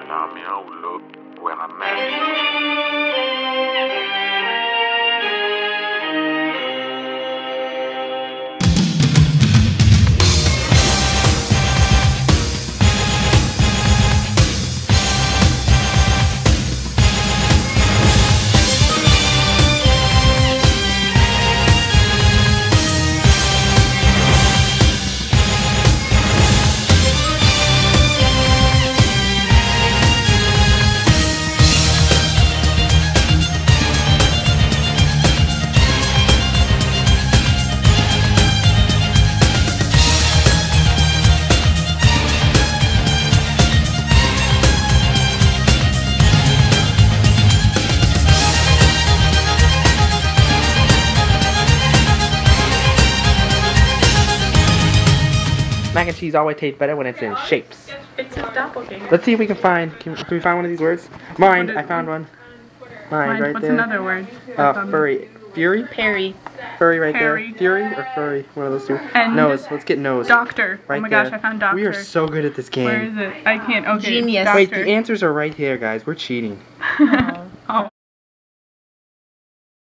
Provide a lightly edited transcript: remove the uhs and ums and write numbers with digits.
Find me on look where I'm at. Mac and cheese always tastes better when it's in shapes. It's his doppelganger. Let's see if we can find. Can we find one of these words? Mind. I found one. Mind right What's there. another word? Furry. Fury. Perry. Furry right Perry. there. Fury or furry? One of those two. And Nose. Let's get nose. Doctor. Right Oh my there. gosh, I found doctor. We are so good at this game. Where is it? I can't. Okay. Genius. Doctor. Wait, the answers are right here, guys. We're cheating. Oh.